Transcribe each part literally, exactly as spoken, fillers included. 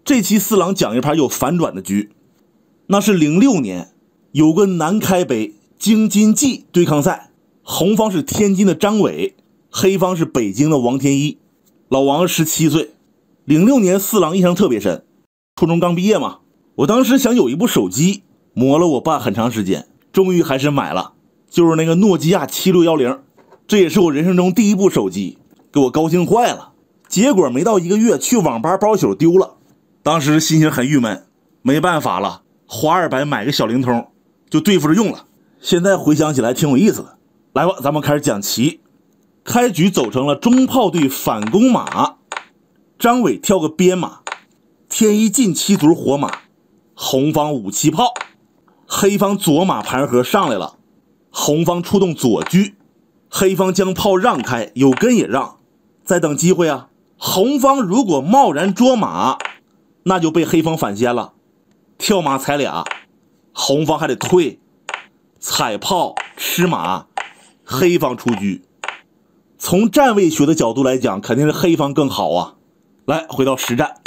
这期四郎讲一盘有反转的局，那是零六年有个南开杯京津冀对抗赛，红方是天津的张伟，黑方是北京的王天一。老王十七岁，零六年四郎印象特别深，初中刚毕业嘛，我当时想有一部手机，磨了我爸很长时间，终于还是买了，就是那个诺基亚七六一零，这也是我人生中第一部手机，给我高兴坏了。结果没到一个月，去网吧包宿丢了，当时心情很郁闷，没办法了，花二百买个小灵通，就对付着用了。现在回想起来挺有意思的。来吧，咱们开始讲棋。开局走成了中炮对反攻马，张伟跳个边马，天一进七卒活马，红方五七炮，黑方左马盘河上来了，红方出动左车，黑方将炮让开，有根也让，再等机会啊。红方如果贸然捉马，那就被黑方反先了，跳马踩俩，红方还得退，踩炮吃马，黑方出车。从站位学的角度来讲，肯定是黑方更好啊。来，回到实战，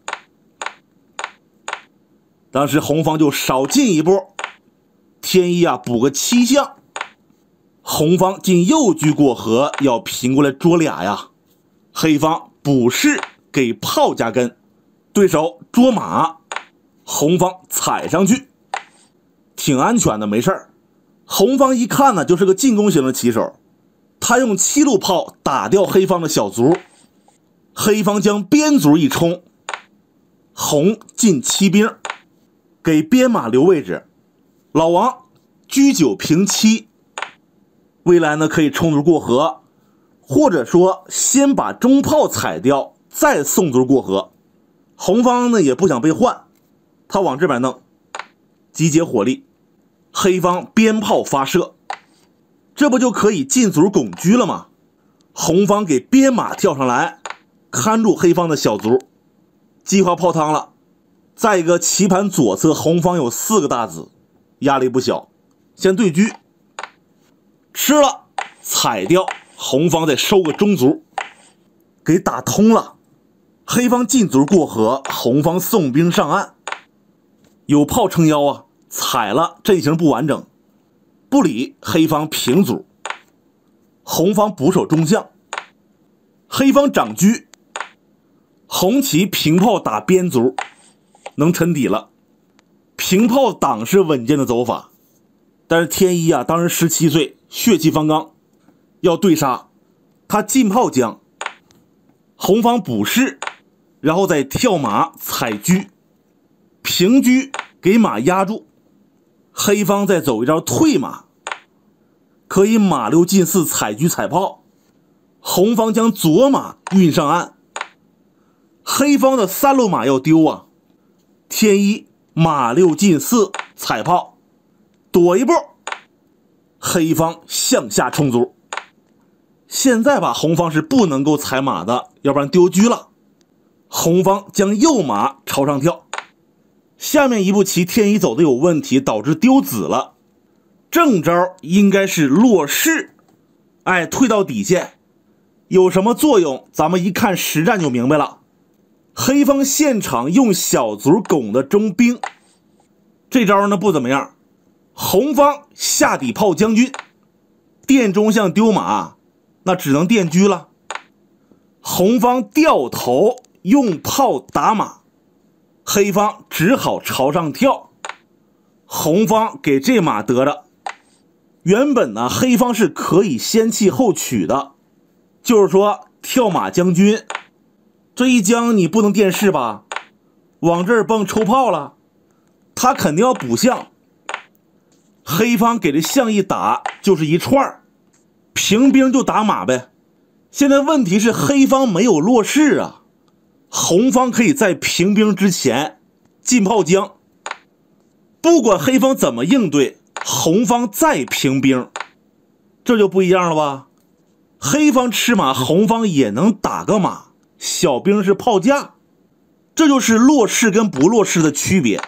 当时红方就少进一步，天一啊补个七象，红方进右车过河，要平过来捉俩呀。黑方补士给炮加根，对手捉马，红方踩上去，挺安全的，没事儿。红方一看呢，就是个进攻型的棋手，他用七路炮打掉黑方的小卒，黑方将边卒一冲，红进七兵，给边马留位置。老王车九平七，未来呢可以冲卒过河，或者说先把中炮踩掉，再送卒过河。红方呢也不想被换，他往这边弄，集结火力，黑方边炮发射，这不就可以进卒拱车了吗？红方给边马跳上来，看住黑方的小卒，计划泡汤了。再一个，棋盘左侧红方有四个大子，压力不小，先对车，吃了，踩掉，红方再收个中卒，给打通了。黑方进卒过河，红方送兵上岸，有炮撑腰啊，踩了阵型不完整，不理，黑方平卒，红方补守中象，黑方长车，红旗平炮打边卒，能沉底了。平炮挡是稳健的走法，但是天一啊当时十七岁，血气方刚，要对杀，他进炮将，红方补士，然后再跳马踩车，平车给马压住，黑方再走一招退马，可以马六进四踩车踩炮，红方将左马运上岸，黑方的三路马要丢啊，天一马六进四踩炮，躲一步，黑方向下冲卒。现在吧，红方是不能够踩马的，要不然丢车了。红方将右马朝上跳，下面一步棋天一走的有问题，导致丢子了。正招应该是落士，哎，退到底线，有什么作用？咱们一看实战就明白了。黑方现场用小卒拱的中兵，这招呢不怎么样。红方下底炮将军，垫中象丢马，那只能垫车了。红方掉头用炮打马，黑方只好朝上跳，红方给这马得着。原本呢黑方是可以先弃后取的，就是说跳马将军，这一将你不能垫士吧，往这儿蹦抽炮了，他肯定要补象，黑方给这象一打就是一串，平兵就打马呗。现在问题是黑方没有落士啊，红方可以在平兵之前进炮将，不管黑方怎么应对，红方再平兵，这就不一样了吧。黑方吃马，红方也能打个马，小兵是炮架，这就是落士跟不落士的区别。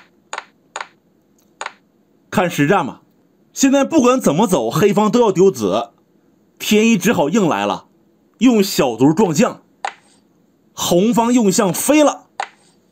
看实战嘛，现在不管怎么走，黑方都要丢子，天一只好硬来了，用小卒撞象，红方用象飞了，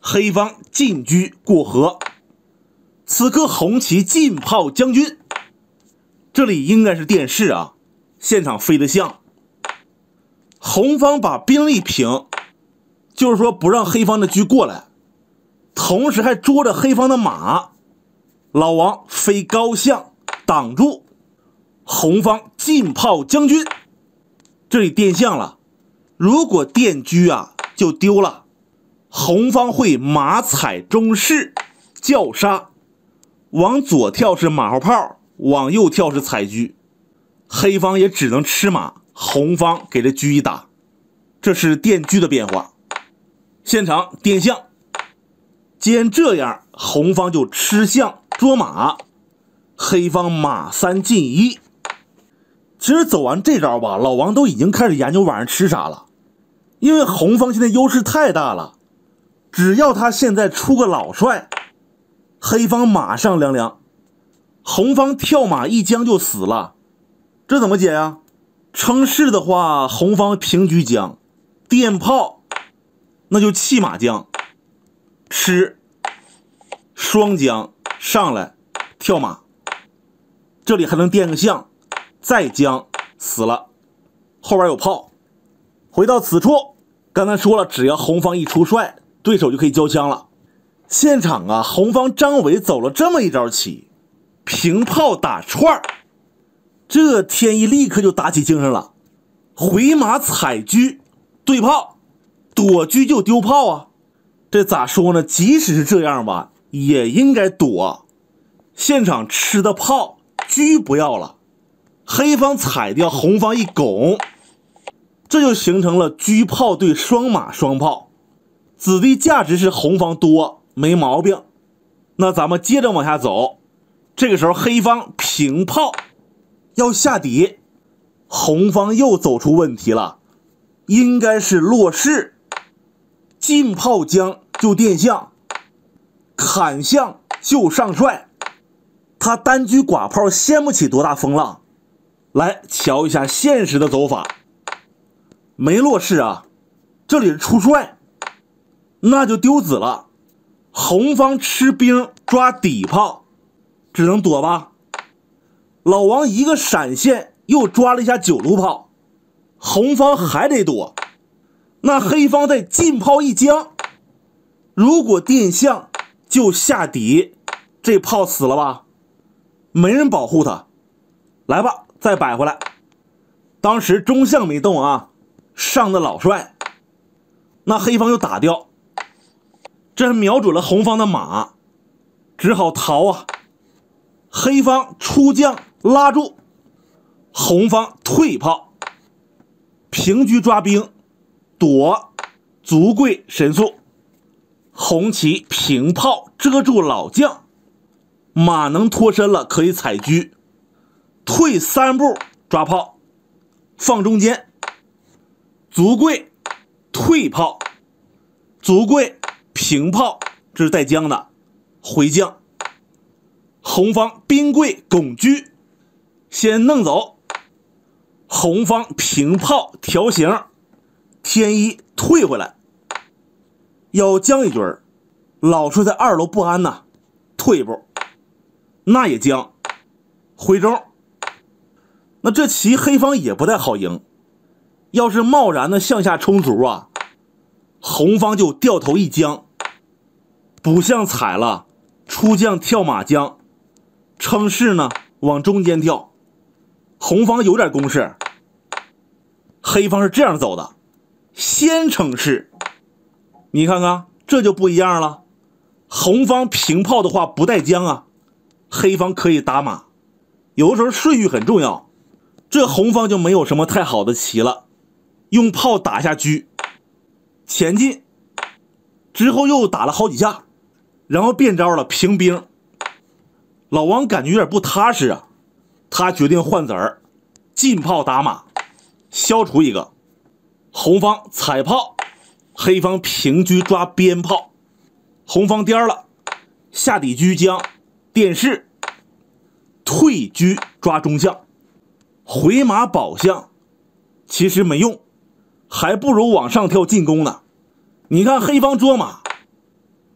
黑方进车过河。此刻红旗进炮将军，这里应该是电视啊，现场飞得像。红方把兵力平，就是说不让黑方的车过来，同时还捉着黑方的马。老王飞高象挡住，红方进炮将军，这里电象了。如果电车啊就丢了，红方会马踩中士叫杀，往左跳是马后炮，往右跳是踩车，黑方也只能吃马，红方给这车一打，这是电车的变化。现场电象，既然这样，红方就吃象捉马，黑方马三进一。其实走完这招吧，老王都已经开始研究晚上吃啥了，因为红方现在优势太大了，只要他现在出个老帅，黑方马上凉凉，红方跳马一将就死了，这怎么解呀？称是的话，红方平车将，电炮那就弃马将，吃双将上来跳马，这里还能电个象，再将死了，后边有炮。回到此处，刚才说了，只要红方一出帅，对手就可以交枪了。现场啊，红方张伟走了这么一招棋，平炮打串，这天一立刻就打起精神了，回马踩车对炮，躲车就丢炮啊。这咋说呢？即使是这样吧，也应该躲。现场吃的炮，车不要了，黑方踩掉，红方一拱，这就形成了车炮对双马双炮，子弟价值是红方多，没毛病。那咱们接着往下走，这个时候黑方平炮要下底，红方又走出问题了，应该是落士，进炮将就电象，砍象就上帅，他单车寡炮掀不起多大风浪。来瞧一下现实的走法，没落士啊，这里是出帅，那就丢子了。红方吃兵抓底炮，只能躲吧。老王一个闪现又抓了一下九路炮，红方还得躲。那黑方再进炮一将，如果电象就下底，这炮死了吧，没人保护他。来吧，再摆回来。当时中象没动啊，上的老帅，那黑方又打掉，这瞄准了红方的马，只好逃啊。黑方出将拉住，红方退炮，平车抓兵，躲卒贵神速，红旗平炮遮住老将，马能脱身了，可以踩车，退三步抓炮，放中间，卒贵退炮，卒贵平炮，这是带将的，回将。红方兵贵拱车，先弄走，红方平炮调形，天一退回来，要将一局，老帅在二楼不安呐，退一步，那也将，回中。那这棋黑方也不太好赢，要是贸然的向下冲卒啊，红方就掉头一将，补象踩了，出将跳马将，称士呢往中间跳，红方有点攻势。黑方是这样走的，先称士，你看看这就不一样了。红方平炮的话不带将啊，黑方可以打马，有的时候顺序很重要。这红方就没有什么太好的棋了，用炮打下车，前进之后又打了好几下，然后变招了平兵。老王感觉有点不踏实啊，他决定换子儿，进炮打马，消除一个。红方踩炮，黑方平车抓边炮，红方颠了，下底车将电视，退车抓中象，回马保象，其实没用，还不如往上跳进攻呢。你看黑方捉马，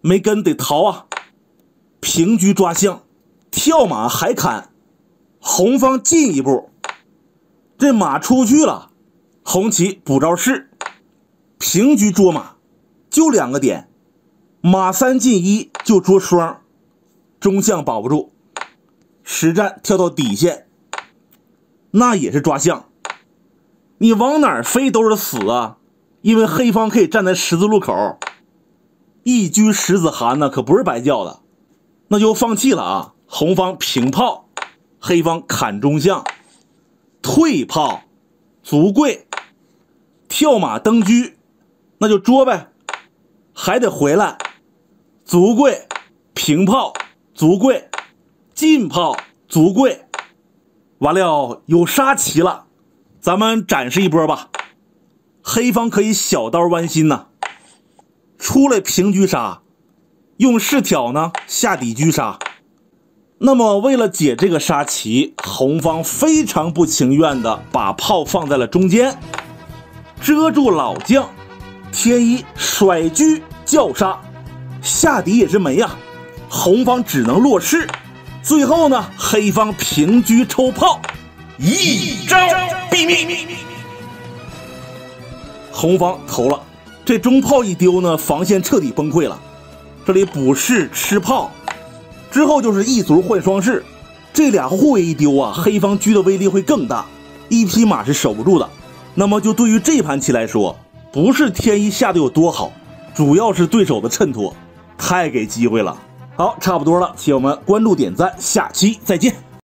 没跟得逃啊。平车抓象，跳马还砍，红方进一步，这马出去了，红旗补招式，平车捉马，就两个点，马三进一就捉双，中象保不住，实战跳到底线，那也是抓象。你往哪儿飞都是死啊，因为黑方可以站在十字路口，一车十子寒呢，可不是白叫的。那就放弃了啊！红方平炮，黑方砍中象，退炮，卒桂，跳马登车，那就捉呗，还得回来，卒桂，平炮，卒桂，进炮，卒桂，完了有杀棋了，咱们展示一波吧。黑方可以小刀剜心呐、啊，出来平车杀。用士挑呢下底车杀，那么为了解这个杀棋，红方非常不情愿的把炮放在了中间，遮住老将，天一甩车叫杀，下底也是没呀，红方只能落士。最后呢，黑方平车抽炮，一招毙命。红方投了，这中炮一丢呢，防线彻底崩溃了。这里补士吃炮，之后就是一卒换双士，这俩护卫一丢啊，黑方车的威力会更大，一匹马是守不住的。那么就对于这盘棋来说，不是天一下的有多好，主要是对手的衬托，太给机会了。好，差不多了，请我们关注点赞，下期再见。